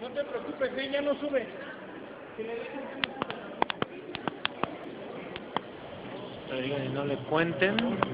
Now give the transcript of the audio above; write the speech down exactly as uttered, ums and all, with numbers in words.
No te preocupes, ella no sube. Que le dejen que no sube. Oigan, y no le cuenten.